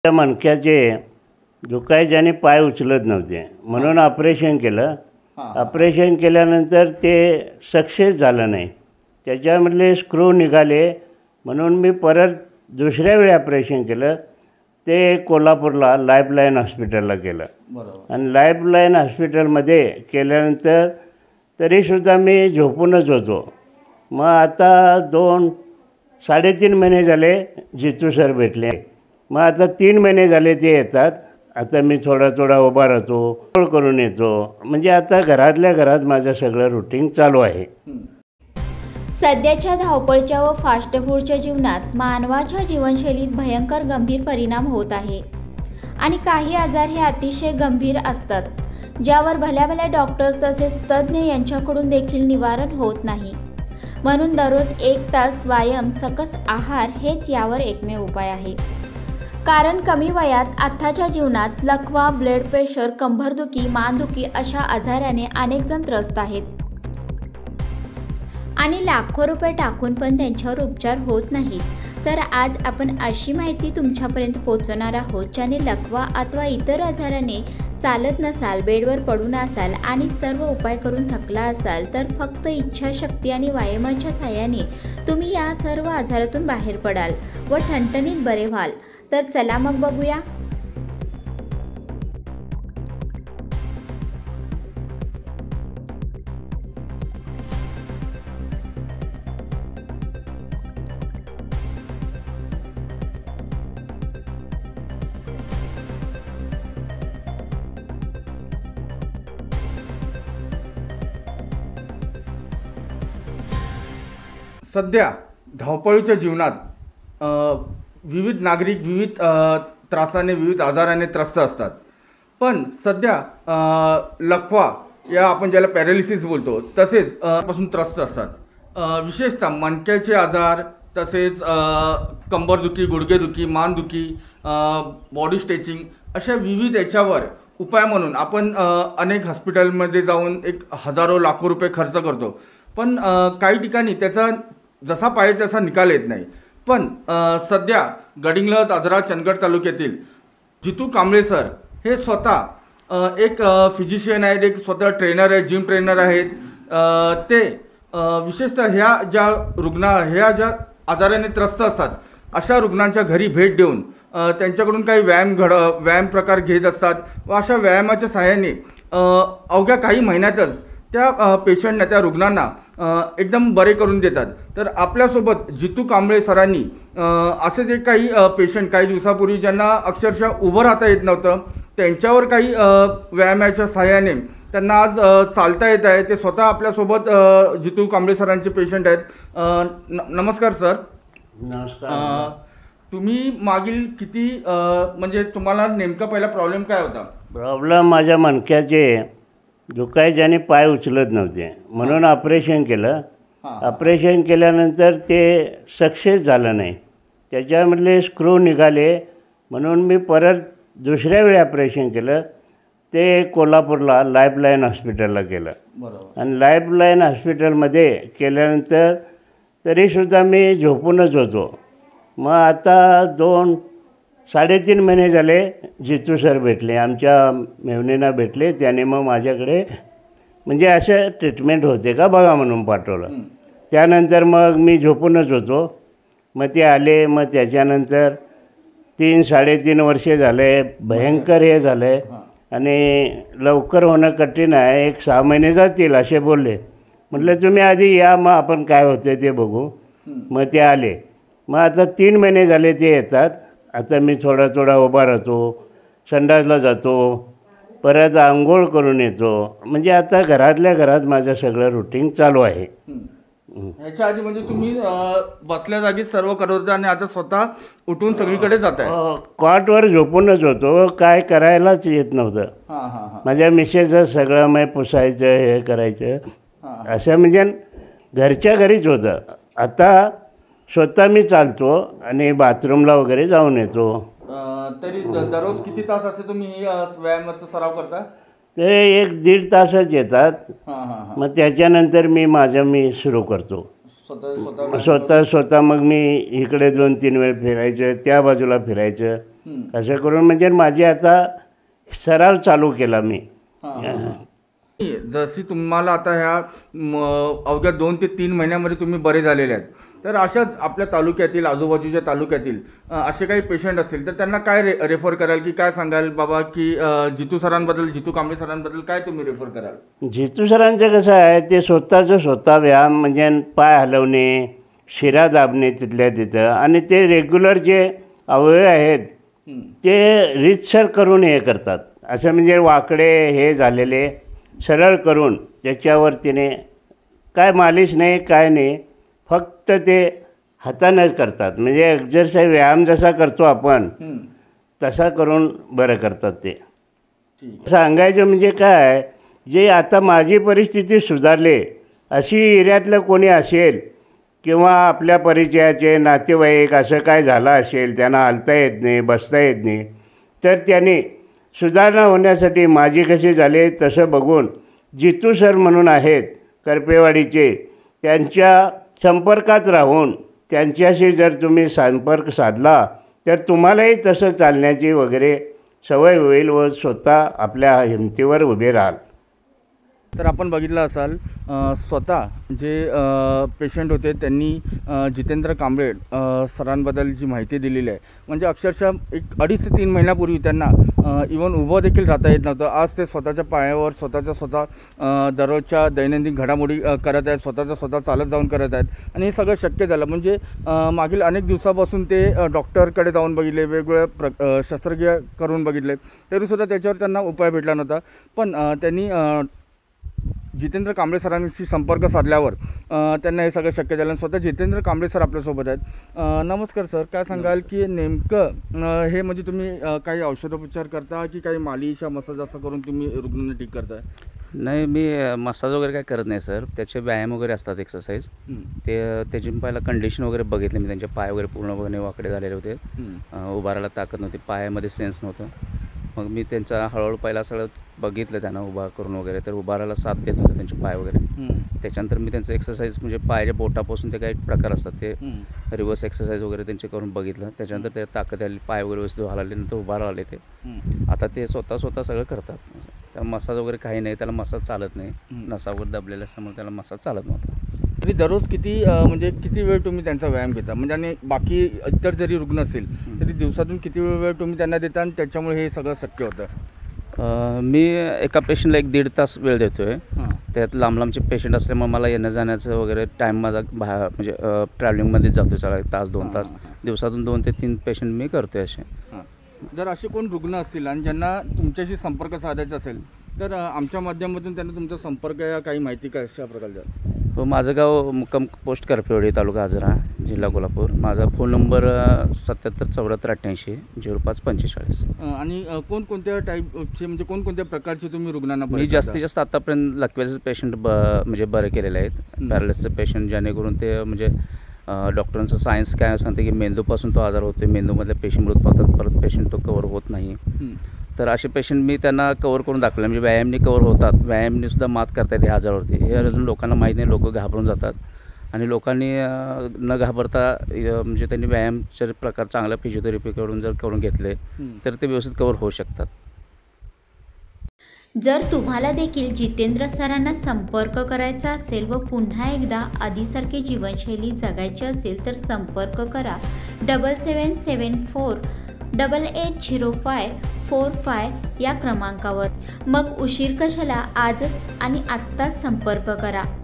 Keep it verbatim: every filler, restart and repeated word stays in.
त्या मणक्याचे दुखायचे आणि पाय उचलत नव्हते म्हणून ऑपरेशन केलं. ऑपरेशन केल्यानंतर ते सक्सेस झालं नाही. त्याच्यामधले स्क्रू निघाले म्हणून मी परत दुसऱ्या वेळी ऑपरेशन केलं. ते कोल्हापूरला लाईफलाईन हॉस्पिटलला केलं. आणि लाईफलाईन हॉस्पिटलमध्ये केल्यानंतर तरीसुद्धा मी झोपूनच होतो. मग आता दोन साडेतीन महिने झाले जितू सर भेटले. मग आता तीन महिने झाले ते येतात. आता मी थोडा थोडा उभा राहतो, गोळ करून येतो. म्हणजे आता घरातल्या घरात माझं सगळं रुटीन चालू आहे. सध्याच्या धावपळीच्या व फास्ट फूडच्या जीवनात मानवाच्या जीवनशैलीत भयंकर गंभीर परिणाम होत आहे आणि काही आजार हे अतिशय गंभीर असतात, ज्यावर भल्या भल्या डॉक्टर तसेच तज्ज्ञ यांच्याकडून देखील निवारण होत नाही. म्हणून दररोज एक तास व्यायाम, सकस आहार हेच यावर एकमेव उपाय आहे. कारण कमी वयात आत्ताच्या जीवनात लकवा, ब्लड प्रेशर, कंबरदुखी, मानदुखी अशा आजाराने अनेक जण त्रस्त आहेत आणि लाखो रुपये टाकून पण त्यांच्यावर उपचार होत नाहीत. तर आज आपण अशी माहिती तुमच्यापर्यंत पोहोचवणार आहोत, ज्याने लकवा अथवा इतर आजाराने चालत नसाल, बेडवर पडून असाल आणि सर्व उपाय करून थकला असाल, तर फक्त इच्छाशक्ती आणि व्यायामाच्या साहाय्याने तुम्ही या सर्व आजारातून बाहेर पडाल व ठणठणीत बरे व्हाल. तर चला मग बघूया. सध्या धावपळीच्या जीवनात अ, विविध नागरिक विविध अ, त्रासाने, विविध आजाराने त्रस्त असतात. पण सध्या अ, लकवा या आपण ज्याला पॅरालिसिस बोलतो तसेच अ, पासून त्रस्त असतात. अ, विशेषतः मणक्याचे आजार, तसेच अ, कंबरदुखी, गुडघेदुखी, मानदुखी, बॉडी स्ट्रेचिंग अशा विविध याच्यावर उपाय म्हणून आपण अ, अनेक हॉस्पिटलमध्ये जाऊन एक हजारो लाखो रुपये खर्च करतो. पण अ, काही ठिकाणी त्याचा जसा पाहिजे तसा निकाल येत नाही. पण अ, सध्या गडिंग्लज, आजरा, चंदगड तालुक्यातील जितू कांबळे सर हे स्वतः अ, एक फिजिशियन आहेत, एक स्वतः ट्रेनर आहेत, जिम ट्रेनर आहेत. अ, ते अ, विशेषतः ह्या ज्या रुग्ण ह्या ज्या आजाराने त्रस्त असतात अशा रुग्णांच्या घरी भेट देऊन अ, त्यांच्याकडून काही व्यायाम घड व्यायाम प्रकार घेत असतात व अशा व्यायामाच्या सहाय्याने अ, अवघ्या काही महिन्यातच त्या पेशंटना, त्या रुग्णांना एकदम बरे करून देतात. तर आपल्यासोबत जितू कांबळे सरांनी असेच एक काही पेशंट काही दिवसापूर्वी ज्यांना अक्षरशः उभं राहता येत नव्हतं, त्यांच्यावर काही व्यायामाच्या सहाय्याने त्यांना आज चालता येत आहे. ते स्वतः आपल्यासोबत जितू कांबळे सरांचे पेशंट आहेत. न नमस्कार सर. नमस्कार. तुम्ही मागील किती म्हणजे तुम्हाला नेमका पहिला प्रॉब्लेम काय होता? प्रॉब्लेम माझ्या मणक्याचे दुखायचे आणि पाय उचलत नव्हते म्हणून ऑपरेशन केलं. ऑपरेशन केल्यानंतर ते सक्सेस झालं नाही. त्याच्यामधले स्क्रू निघाले म्हणून मी परत दुसऱ्या वेळी ऑपरेशन केलं. ते कोल्हापूरला लाईफलाईन हॉस्पिटलला केलं. आणि लाईफलाईन हॉस्पिटलमध्ये केल्यानंतर तरीसुद्धा मी झोपूनच होतो. मग आता दोन साडेतीन महिने झाले जितू सर भेटले, आमच्या मेवणींना भेटले. त्याने मग माझ्याकडे म्हणजे असं ट्रीटमेंट होते का बघा म्हणून पाठवलं. त्यानंतर मग मी झोपूनच होतो. मग ते आले. मग त्याच्यानंतर तीन साडेतीन वर्षे झाले. भयंकर हे झालं आहे आणि लवकर होणं कठीण आहे. एक सहा महिने जातील असे बोलले. म्हटलं तुम्ही आधी या, मग आपण काय होतं ते बघू. मग ते आले. मग आता तीन महिने झाले ते येतात. आता मी थोडा थोडा उभा राहतो, संडासला जातो, परत आंघोळ करून येतो. म्हणजे आता घरातल्या घरात माझं सगळं रुटीन चालू आहे. ह्याच्या आधी म्हणजे तुम्ही बसल्या जागी सर्व करत होता आणि आता स्वतः उठून सगळीकडे जात आहे? कॉटवर झोपूनच होतो, काय करायलाच येत नव्हतं. माझ्या मिसेसचं सगळं मग पुसायचं, हे करायचं, असं म्हणजे घरच्या घरीच होतं. आता स्वतः मी चालतो आणि बाथरूमला वगैरे जाऊन येतो. तरी दररोज किती तास असे तुम्ही व्यायामाचा सराव करता? ते एक दीड तासच येतात. मग त्याच्यानंतर मी माझं मी सुरू करतो. स्वतः स्वतः मग मी इकडे दोन तीन वेळ फिरायचं, त्या बाजूला फिरायचं. असं करून म्हणजे माझी आता सराव चालू केला मी. जशी तुम्हाला आता ह्या म, अवघ्या दोन ते तीन महिन्यामध्ये तुम्ही बरे झालेले आहेत, तर अशाच आपल्या तालुक्यातील आजूबाजूच्या तालुक्यातील अ, असे काही पेशंट असतील तर त्यांना काय रे रेफर कराल की काय सांगाल बाबा की अ, जितू सरांबद्दल, जितू कांबळे सरांबद्दल काय तुम्ही रेफर कराल? जितू सरांचं कसं आहे, ते स्वतःचं स्वतः व्यायाम म्हणजे पाय हलवणे, शिरा दाबणे तिथल्या तिथं, आणि ते रेग्युलर जे अवयव आहेत ते रीतसर करून हे करतात. असं म्हणजे वाकडे हे झालेले सरळ करून त्याच्यावर तिने काय मालिश नाही काय नाही, फक्त ते हातानंच करतात. म्हणजे एक्झरसाईज व्यायाम जसा करतो आपण तसा करून बरं करतात ते. सांगायचं म्हणजे काय, जे आता माझी परिस्थिती सुधारली अशी एरियातलं कोणी असेल किंवा आपल्या परिचयाचे नातेवाईक असं काय झालं असेल, त्यांना हलता येत नाही, बसता येत नाही, तर त्यांनी सुधारणा होण्यासाठी माझी कशी झाली तसं बघून जितू सर म्हणून आहेत करपेवाडीचे, त्यांच्या संपर्कात राहून त्यांच्याशी जर तुम्ही संपर्क साधला तर तुम्हालाही तसं चालण्याची वगैरे सवय होईल व स्वतः आपल्या हिमतीवर उभे राहाल. तर आपण बघितलं असाल अ, स्वतः जे पेशंट होते त्यांनी अ, जितेंद्र कांबळे अ, सरांबद्दल जी माहिती दिलेली आहे, म्हणजे अक्षरशः एक अडीच ते तीन महिन्यापूर्वी त्यांना इवन उभं देखील राहता येत नव्हतं. आज ते स्वतःच्या पायावर स्वतःच्या स्वतः अ, दररोजच्या दैनंदिन घडामोडी अ, करत आहेत, स्वतःच्या स्वतः चालत जाऊन करत आहेत, आणि हे सगळं शक्य झालं म्हणजे अ, मागील अनेक दिवसापासून ते अ, डॉक्टरकडे जाऊन बघितले, वेगवेगळ्या प्र अ, शस्त्रक्रिया करून बघितले, तरीसुद्धा त्याच्यावर त्यांना उपाय भेटला नव्हता. पण अ, त्यांनी अ, जितेंद्र कांबळे सरांशी संपर्क साधल्यावर अ, त्यांना हे सगळं शक्य झालं. स्वतः जितेंद्र कांबळे सर आपल्यासोबत आहेत. अ, नमस्कार सर, काय सांगाल की नेमकं अ, हे म्हणजे तुम्ही अ, काही औषधोपचार करता की काही मालिश मसाज असं करून तुम्ही रुग्णांना ठीक करताय? नाही, मी मसाज वगैरे काय करत नाही सर. त्याचे व्यायाम वगैरे असतात, एक्सरसाइज. ते त्याची पहिला कंडिशन वगैरे बघितली मी. त्यांचे पाय वगैरे पूर्णपणे वाकडे झालेले होते, उभारायला ताकद नव्हती, पायामध्ये सेन्स नव्हतं. मग मी त्यांचा हळूहळू पहिला सगळं बघितलं त्यांना उभा करून वगैरे, तर उभारायला साथ देत होते त्यांचे पाय वगैरे. त्याच्यानंतर मी त्यांचं एक्सरसाइज म्हणजे पायाच्या बोटापासून ते काही प्रकार असतात ते रिव्हर्स एक्सरसाइज वगैरे त्यांचे करून बघितलं. त्याच्यानंतर ते ताकद आली, पाय वगैरे व्यवस्थित व्हायला नंतर उभारायला आले ते. आता ते स्वतः स्वतः सगळं करतात. त्याला मसाज वगैरे काही नाही, त्याला मसाज चालत नाही, नसा वगैरे दबलेला असल्यामुळे त्याला मसाज चालत नव्हता. तरी दररोज किती अ, म्हणजे किती वेळ तुम्ही त्यांचा व्यायाम घेता, म्हणजे आणि बाकी इतर जरी रुग्ण असेल तरी दिवसातून किती वेळ तुम्ही त्यांना देता आणि त्याच्यामुळे हे सगळं शक्य होतं? मी एका पेशंटला एक दीड तास वेळ देतो आहे. त्यात लांब लांबचे पेशंट असल्यामुळे मला येणं जाण्याचं वगैरे टाईम माझा भा म्हणजे ट्रॅव्हलिंगमध्येच जातो चला एक तास दोन तास. दिवसातून दोन ते तीन पेशंट मी करतो आहे असे. जर असे कोण रुग्ण असतील आणि ज्यांना तुमच्याशी संपर्क साधायचा असेल तर आमच्या माध्यमातून त्यांना तुमचा संपर्क या काही माहिती कशा प्रकारे द्या? हो, माझं गाव मुक्काम पोस्ट करपेवाडी, तालुका आजरा, जिल्हा कोल्हापूर. माझा फोन नंबर सत्याहत्तर चौऱ्याहत्तर अठ्ठ्याऐंशी झिरो पाच पंचेचाळीस. आणि कोणकोणत्या टाईपचे म्हणजे कोणकोणत्या प्रकारचे तुम्ही रुग्णांना? मी जास्तीत जास्त आतापर्यंत लकवेचे पेशंट ब म्हणजे बरे केलेले आहेत. पॅरालिसचे पेशंट, जेणेकरून ते म्हणजे डॉक्टरांचं सायन्स काय सांगते की मेंदूपासून तो आजार होतो, मेंदूमधल्या पेशंट मृत पावतात, परत पेशंट तो कवर होत नाही. तर असे पेशंट मी त्यांना कवर करून दाखवले, म्हणजे व्यायामने कवर होतात, व्यायामने सुद्धा मात करता येते आजारावरती. हे अजून लोकांना माहीत नाही, लोक घाबरून जातात. आणि लोकांनी न घाबरता म्हणजे त्यांनी व्यायामचे प्रकार चांगल्या फिजिओथेरपीकडून जर करून घेतले तर ते व्यवस्थित कवर होऊ शकतात. जर तुम्हाला देखील जितेंद्र सरांना संपर्क करायचा असेल व पुन्हा एकदा आधीसारखी जीवनशैली जगायची असेल तर संपर्क करा double seven seven four double eight zero five four five या क्रमांकावर. मग उशीर कशाला, आजच आणि आत्ताच संपर्क करा.